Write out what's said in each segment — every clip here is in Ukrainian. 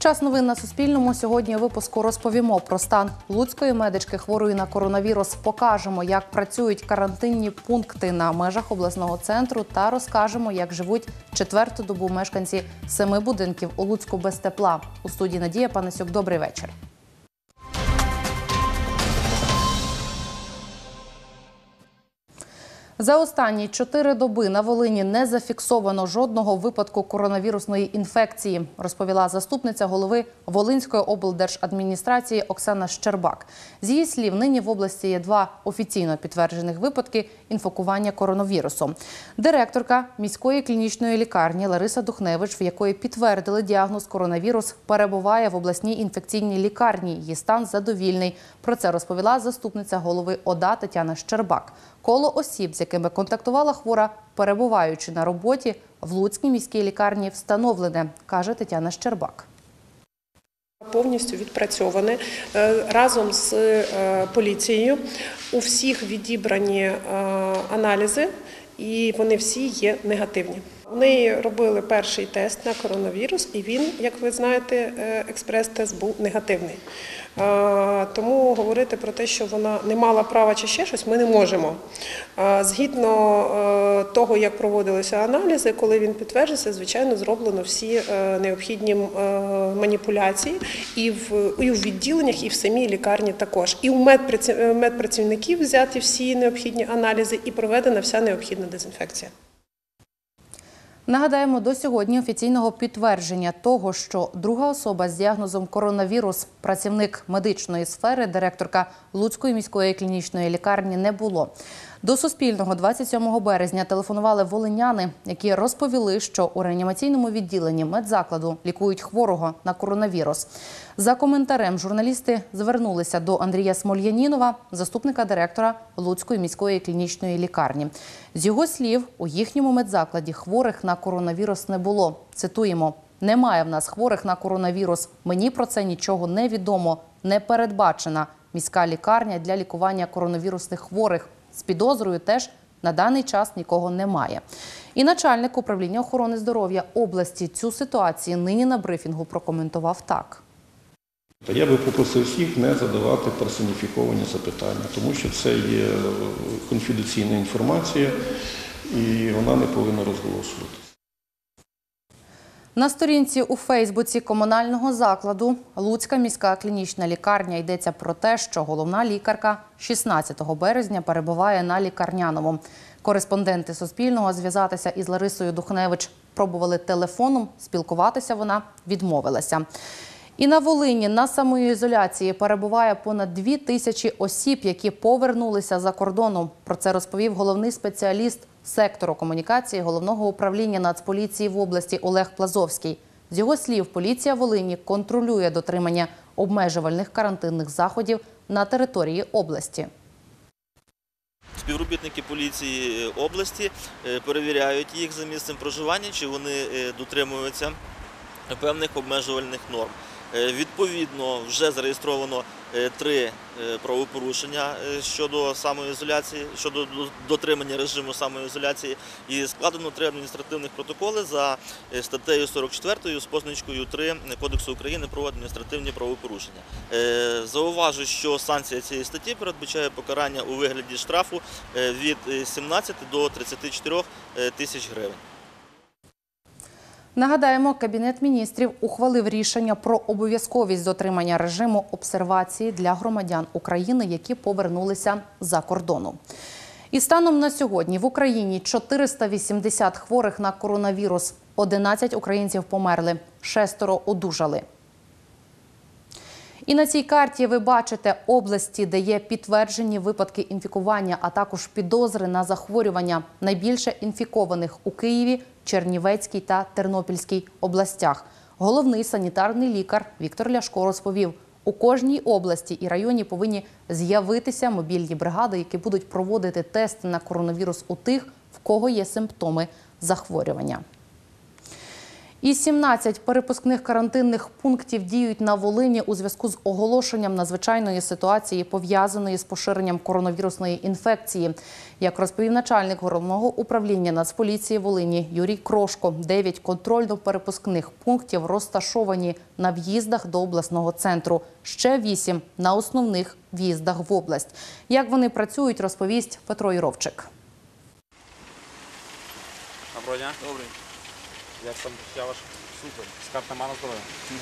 Час новин на Суспільному. Сьогодні у випуску розповімо про стан луцької медички, хворої на коронавірус. Покажемо, як працюють карантинні пункти на межах обласного центру та розкажемо, як живуть четверту добу мешканці 7 будинків у Луцьку без тепла. У студії Надія Панасюк. Добрий вечір. За останні 4 доби на Волині не зафіксовано жодного випадку коронавірусної інфекції, розповіла заступниця голови Волинської облдержадміністрації Оксана Щербак. З її слів, нині в області є 2 офіційно підтверджених випадки інфікування коронавірусом. Директорка міської клінічної лікарні Лариса Духневич, в якої підтвердили діагноз коронавірус, перебуває в обласній інфекційній лікарні. Її стан задовільний. Про це розповіла заступниця голови ОДА Тетяна Щербак. Коло осіб, з якими контактувала хвора, перебуваючи на роботі, в Луцькій міській лікарні встановлене, каже Тетяна Щербак. Повністю відпрацьоване разом з поліцією. У всіх відібрані аналізи і вони всі є негативні. У неї робили перший тест на коронавірус і він, як ви знаєте, експрес-тест був негативний. Тому говорити про те, що вона не мала права чи ще щось, ми не можемо. Згідно того, як проводилися аналізи, коли він підтверджився, звичайно, зроблено всі необхідні маніпуляції і в відділеннях, і в самій лікарні також. І у медпрацівників взяті всі необхідні аналізи і проведена вся необхідна дезінфекція. Нагадаємо, до сьогодні офіційного підтвердження того, що друга особа з діагнозом коронавірус, працівник медичної сфери, директорка Луцької міської клінічної лікарні, не було. До Суспільного 27 березня телефонували волиняни, які розповіли, що у реанімаційному відділенні медзакладу лікують хворого на коронавірус. За коментарем журналісти звернулися до Андрія Смольянінова, заступника директора Луцької міської клінічної лікарні. З його слів, у їхньому медзакладі хворих на коронавірус не було. Цитуємо: «Немає в нас хворих на коронавірус. Мені про це нічого не відомо. Не передбачена міська лікарня для лікування коронавірусних хворих. З підозрою теж на даний час нікого немає». І начальник управління охорони здоров'я області цю ситуацію нині на брифінгу прокоментував так. Я би попросив всіх не задавати персоніфіковані запитання, тому що це є конфіденційна інформація і вона не повинна розголошуватися. На сторінці у Фейсбуці комунального закладу Луцька міська клінічна лікарня йдеться про те, що головна лікарка 16 березня перебуває на лікарняному. Кореспонденти Суспільного зв'язатися із Ларисою Духневич пробували телефоном, спілкуватися вона відмовилася. І на Волині на самоізоляції перебуває понад 2000 осіб, які повернулися за кордону. Про це розповів головний спеціаліст сектору комунікації Головного управління Нацполіції в області Олег Плазовський. З його слів, поліція Волині контролює дотримання обмежувальних карантинних заходів на території області. Співробітники поліції області перевіряють їх за місцем проживання, чи вони дотримуються певних обмежувальних норм. Відповідно, вже зареєстровано 3 правопорушення щодо самоізоляції, щодо дотримання режиму самоізоляції, і складено 3 адміністративних протоколи за статтею 44 з позначкою 3 Кодексу України про адміністративні правопорушення. Зауважу, що санкція цієї статті передбачає покарання у вигляді штрафу від 17 до 34 тисяч гривень. Нагадаємо, Кабінет міністрів ухвалив рішення про обов'язковість дотримання режиму обсервації для громадян України, які повернулися за кордону. І станом на сьогодні в Україні 480 хворих на коронавірус, 11 українців померли, 6 одужали. І на цій карті ви бачите області, де є підтверджені випадки інфікування, а також підозри на захворювання. Найбільше інфікованих у Києві, Чернівецькій та Тернопільській областях. Головний санітарний лікар Віктор Ляшко розповів, у кожній області і районі повинні з'явитися мобільні бригади, які будуть проводити тести на коронавірус у тих, в кого є симптоми захворювання. І 17 перепускних карантинних пунктів діють на Волині у зв'язку з оголошенням надзвичайної ситуації, пов'язаної з поширенням коронавірусної інфекції. Як розповів начальник Головного управління Нацполіції Волині Юрій Крошко, 9 контрольно-перепускних пунктів розташовані на в'їздах до обласного центру, ще 8 – на основних в'їздах в область. Як вони працюють, розповість Петро Юровчик. Доброго дня. Добрий. Як там я ваш? Супер. Скарб нема на здоров'я.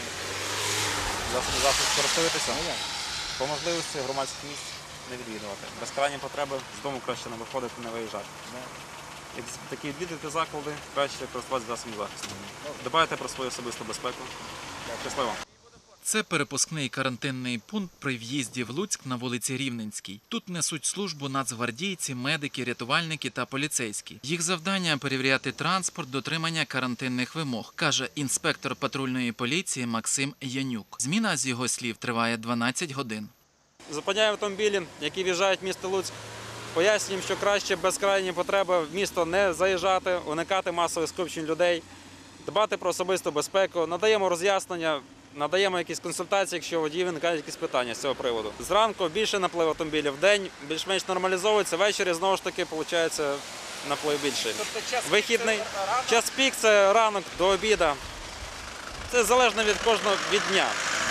Засіб користуєтеся? По можливості громадських місць не відвідувати. Без крайньої потреби з дому краще не виходити, не виїжджати. Як такі відвідати заклади, краще користуватися засобом захисту. Дбайте про свою особисту безпеку. Щасливо. Це перепускний карантинний пункт при в'їзді в Луцьк на вулиці Рівненській. Тут несуть службу нацгвардійці, медики, рятувальники та поліцейські. Їх завдання – перевіряти транспорт, дотримання карантинних вимог, каже інспектор патрульної поліції Максим Янюк. Зміна, з його слів, триває 12 годин. Зупиняємо автомобілі, які в'їжджають в місто Луцьк. Пояснюємо, що краще без крайньої потреби в місто не заїжджати, уникати масових скупчень людей, дбати про особисту безпеку, надаємо роз'яснення, надаємо якісь консультації, якщо водії виникають якісь питання з цього приводу. Зранку більше наплив автомобілів, вдень більш-менш нормалізовується, ввечері знову ж таки виходить наплив більший. Вихідний час пік – це ранок до обіду. Це залежно від кожного від дня.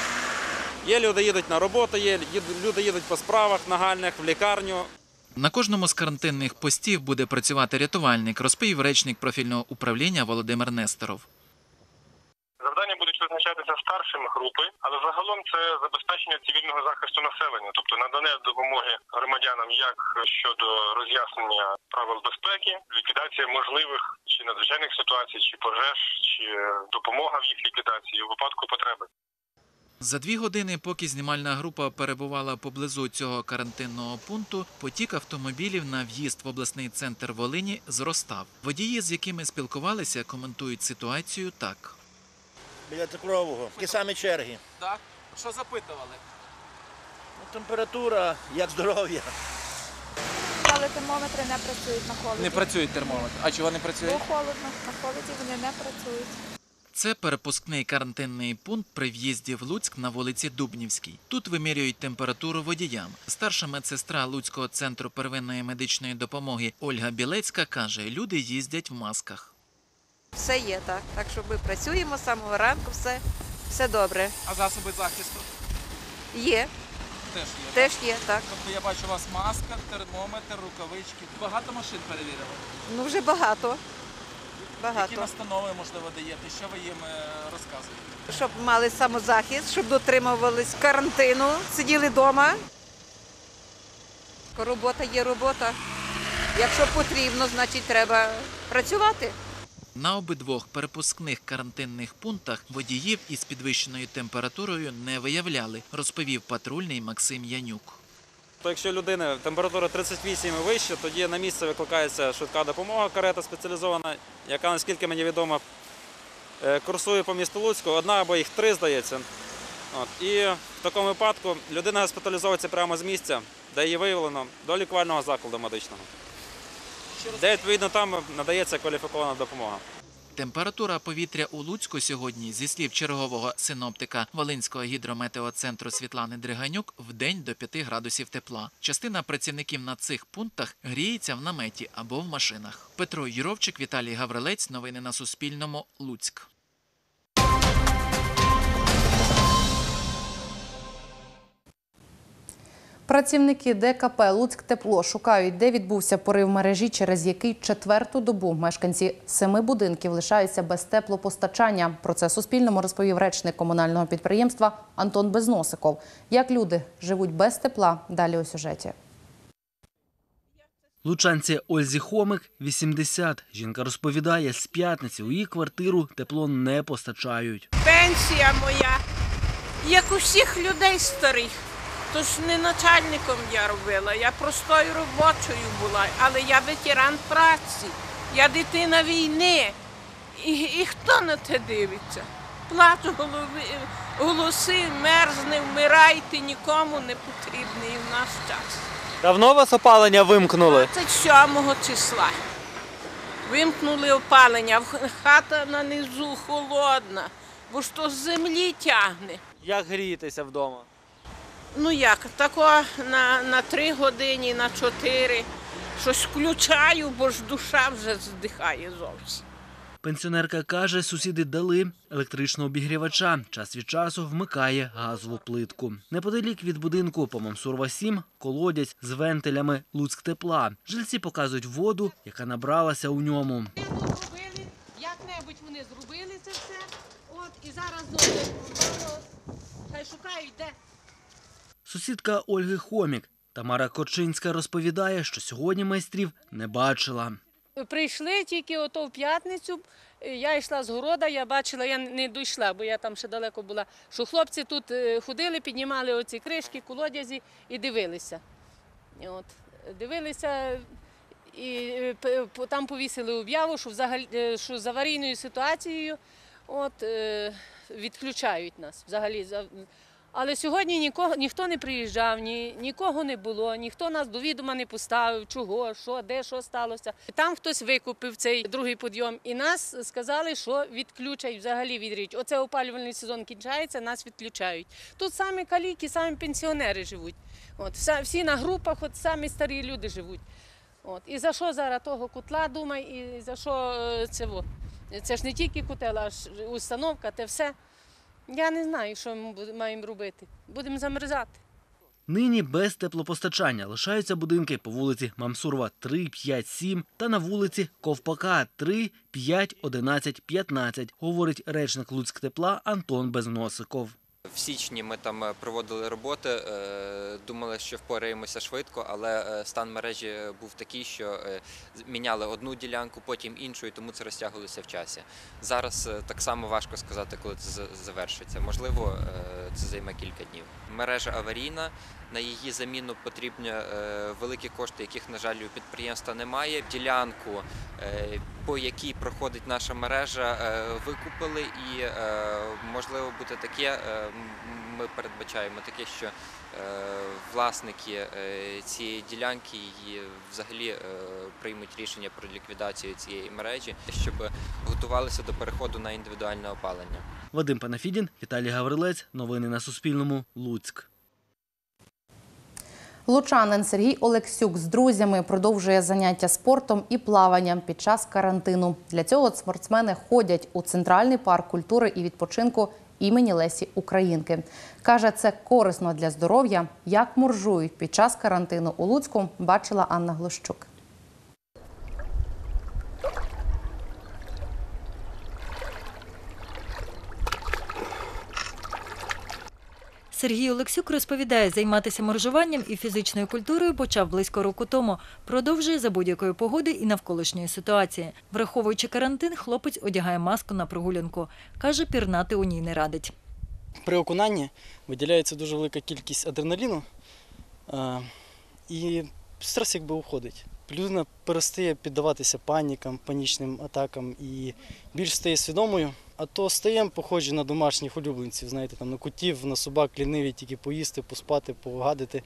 Є люди їдуть на роботу, є люди їдуть по справах нагальних, в лікарню. На кожному з карантинних постів буде працювати рятувальник, розповів речник профільного управління Володимир Несторов. Завдання будуть визначатися старшими групи, але загалом це забезпечення цивільного захисту населення, тобто надання допомоги громадянам як щодо роз'яснення правил безпеки, ліквідація можливих чи надзвичайних ситуацій, чи пожеж, чи допомога в їх ліквідації у випадку потреби. За 2 години, поки знімальна група перебувала поблизу цього карантинного пункту, потік автомобілів на в'їзд в обласний центр Волині зростав. Водії, з якими спілкувалися, коментують ситуацію так. Біля цукрового. Такі самі черги. Так? Що запитували? Температура, як здоров'я. Але термометри не працюють на холоді. Не працюють термометри. А чого не працюють? Бо холодно. На холоді вони не працюють. Це перепускний карантинний пункт при в'їзді в Луцьк на вулиці Дубнівській. Тут вимірюють температуру водіям. Старша медсестра Луцького центру первинної медичної допомоги Ольга Білецька каже, люди їздять в масках. Все є, так. Так що ми працюємо з самого ранку, все добре. А засоби захисту? Є, Теж є. теж є, так. Тобто я бачу у вас маска, термометр, рукавички. Багато машин перевірили? Ну вже багато. Які настанови, можливо, даєте? Що ви їм розказуєте? Щоб мали самозахист, щоб дотримувались карантину, сиділи вдома. Робота є робота. Якщо потрібно, значить треба працювати. На обидвох перепускних карантинних пунктах водіїв із підвищеною температурою не виявляли, розповів патрульний Максим Янюк. То якщо людина температура 38 і вище, тоді на місце викликається швидка допомога, карета спеціалізована, яка, наскільки мені відомо, курсує по місту Луцьку, 1 або їх 3, здається. І в такому випадку людина госпіталізовується прямо з місця, де її виявлено, до лікувального закладу медичного, де, відповідно, там надається кваліфікована допомога. Температура повітря у Луцьку сьогодні, зі слів чергового синоптика Волинського гідрометеоцентру Світлани Дриганюк, вдень до 5 градусів тепла. Частина працівників на цих пунктах гріється в наметі або в машинах. Петро Юровчик, Віталій Гаврилець. Новини на Суспільному. Луцьк. Працівники ДКП «Луцьктепло» шукають, де відбувся порив мережі, через який 4-ту добу мешканці 7 будинків лишаються без теплопостачання. Про це Суспільному розповів речник комунального підприємства Антон Безносиков. Як люди живуть без тепла, далі у сюжеті. Лучанці Ользі Хомик – 80. Жінка розповідає, з п'ятниці у її квартиру тепло не постачають. Пенсія моя, як у всіх людей старих. Тож не начальником я робила, я простою робочою була, але я ветеран праці, я дитина війни. І хто на те дивиться? Плачу голоси, мерзне, вмирайте, нікому не потрібний в наш час. Давно вас опалення вимкнули? 27 числа. Вимкнули опалення, хата на низу холодна, бо ж то з землі тягне. Як грієтеся вдома? Ну як, тако на 3 години, на 4. Щось включаю, бо ж душа вже здихає зовсім. Пенсіонерка каже, сусіди дали електричного обігрівача. Час від часу вмикає газову плитку. Неподалік від будинку по Мамсурова 7 колодязь з вентилями Луцьктепла. Жильці показують воду, яка набралася у ньому. Як-небудь вони зробили це все, і зараз хай шукають де. Сусідка Ольги Хомік Тамара Корчинська розповідає, що сьогодні майстрів не бачила. Прийшли тільки ото в п'ятницю, я йшла з города, я бачила, я не дійшла, бо я там ще далеко була, що хлопці тут ходили, піднімали оці кришки, колодязі і дивилися. Дивилися і там повісили об'яву, що з аварійною ситуацією відключають нас взагалі. Але сьогодні ніхто не приїжджав, нікого не було, ніхто нас до відома не поставив, чого, що, де, що сталося. Там хтось викупив цей другий підйом і нас сказали, що відключать взагалі від річ. Оце опалювальний сезон кінчається, нас відключають. Тут самі каліки, самі пенсіонери живуть. Всі на групах, самі старі люди живуть. І за що зараз того котла, думай, і за що це? Це ж не тільки котел, а ж установка, те все. Я не знаю, що ми маємо робити. Будемо замерзати. Нині без теплопостачання лишаються будинки по вулиці Мамсурова 3, 5, 7 та на вулиці Ковпака 3, 5, 11, 15, говорить речник Луцьктепла Антон Безносиков. В січні ми там проводили роботи, думали, що впораємося швидко, але стан мережі був такий, що міняли одну ділянку, потім іншу, і тому це розтягувалося в часі. Зараз так само важко сказати, коли це завершиться. Можливо, це займе кілька днів. Мережа аварійна, на її заміну потрібні великі кошти, яких, на жаль, у підприємства немає. Ділянку, по якій проходить наша мережа, викупили і, можливо, буде таке, ми передбачаємо таке, що власники цієї ділянки взагалі приймуть рішення про ліквідацію цієї мережі, щоб готувалися до переходу на індивідуальне опалення. Вадим Панафідін, Віталій Гаврилець. Новини на Суспільному. Луцьк. Лучанин Сергій Олексюк з друзями продовжує заняття спортом і плаванням під час карантину. Для цього спортсмени ходять у Центральний парк культури і відпочинку імені Лесі Українки. Каже, це корисно для здоров'я. Як моржують під час карантину у Луцьку, бачила Анна Глощук. Сергій Олексюк розповідає, займатися моржуванням і фізичною культурою почав близько року тому. Продовжує за будь-якої погоди і навколишньої ситуації. Враховуючи карантин, хлопець одягає маску на прогулянку. Каже, пірнати у ній не радить. При окунанні виділяється дуже велика кількість адреналіну і стрес якби уходить. Людина перестає піддаватися панікам, панічним атакам і більш стає свідомою. А то стаємо похожі на домашніх улюбленців, знаєте, там на котів, на собак, ліниві, тільки поїсти, поспати, погадити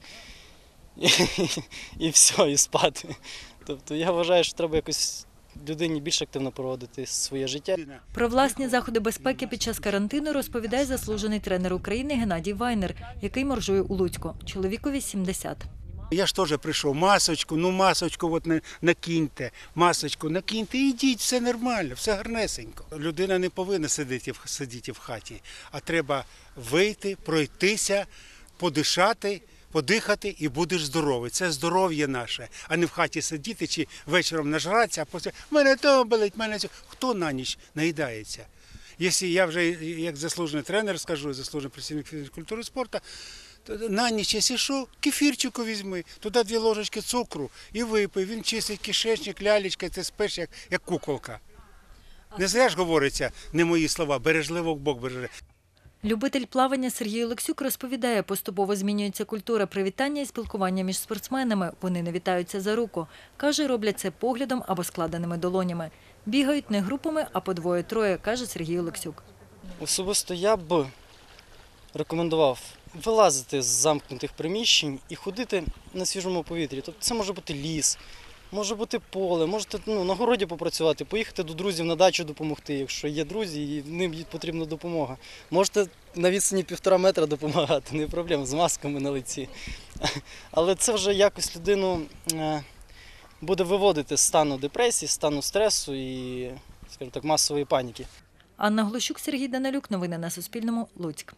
і все, і спати. Тобто я вважаю, що треба якось людині більш активно проводити своє життя. Про власні заходи безпеки під час карантину розповідає заслужений тренер України Геннадій Вайнер, який моржує у Луцьку. Чоловікові 70. Я ж теж прийшов, масочку от накиньте, масочку накиньте, ідіть, все нормально, все гарнесенько. Людина не повинна сидіти в хаті, а треба вийти, пройтися, подишати, подихати і будеш здоровий. Це здоров'я наше, а не в хаті сидіти чи вечором нажратися, а потім мене то болить, мене це. Хто на ніч наїдається? Якщо я вже як заслужений тренер скажу, заслужений працівник фізичної культури і спорту, на ніч, якщо що, кефірчику візьми, туди 2 ложечки цукру і випий. Він чистить кишечник, лялечка, ти спиш як куколка. Не зря ж говориться, не мої слова, бережливо Бог береже. Любитель плавання Сергій Олексюк розповідає, поступово змінюється культура привітання і спілкування між спортсменами. Вони не вітаються за руку. Каже, роблять це поглядом або складеними долонями. Бігають не групами, а по 2-3, каже Сергій Олексюк. Особисто я б рекомендував вилазити з замкнутих приміщень і ходити на свіжому повітрі. Тобто це може бути ліс, Може бути поле, можете на городі попрацювати, поїхати до друзів на дачу допомогти, якщо є друзі і ним потрібна допомога. Можете на відстані 1,5 метра допомагати, не проблема, з масками на лиці. Але це вже якось людину буде виводити з стану депресії, з стану стресу і, скажімо так, масової паніки. Анна Глущук, Сергій Данилюк. Новини на Суспільному. Луцьк.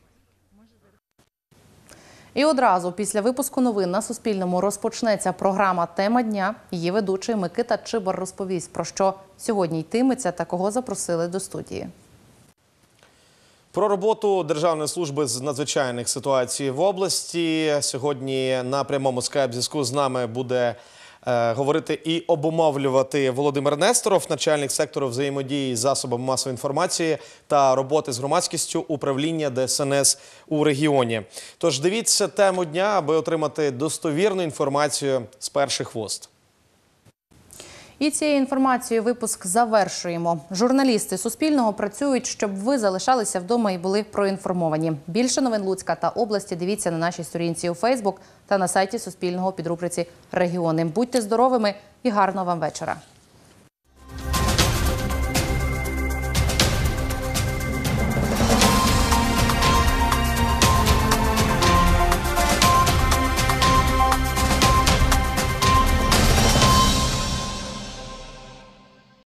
І одразу після випуску новин на Суспільному розпочнеться програма «Тема дня». Її ведучий Микита Чибар розповість, про що сьогодні йтиметься та кого запросили до студії. Про роботу Державної служби з надзвичайних ситуацій в області. Сьогодні на прямому скайп-зв'язку з нами буде говорити і обумовлювати Володимир Несторов, начальник сектору взаємодії з засобами масової інформації та роботи з громадськістю управління ДСНС у регіоні. Тож дивіться «Тему дня», аби отримати достовірну інформацію з перших вуст. І цією інформацією випуск завершуємо. Журналісти Суспільного працюють, щоб ви залишалися вдома і були проінформовані. Більше новин Луцька та області дивіться на нашій сторінці у Фейсбук та на сайті Суспільного у підрубриці «Регіони». Будьте здоровими і гарного вам вечора.